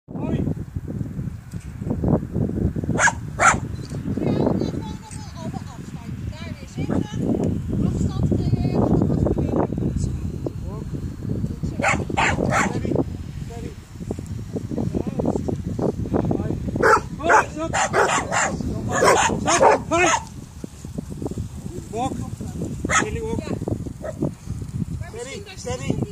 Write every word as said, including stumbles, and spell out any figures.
Hoi. Daar weer zitten. Afstand creëren. Dan mag ik weer op het schaam. Steady. Steady. Hoi. Stop. Stop. Hoi. Walk. Steady walk. Steady. Steady.